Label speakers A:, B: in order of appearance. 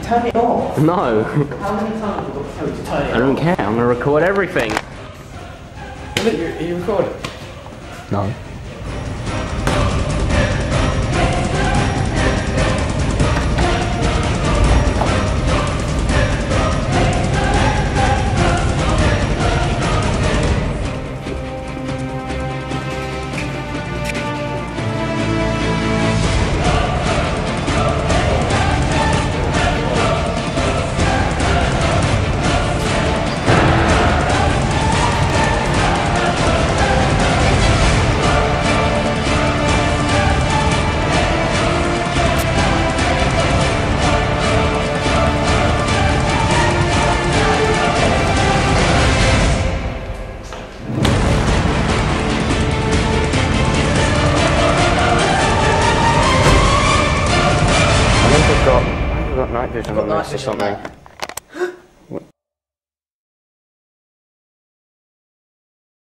A: turn it off.
B: No.
A: How many times have I got to tell you to turn it off?
B: I don't care. I'm gonna record everything.
A: Look, you recording?
B: No. I've got night vision on this or something.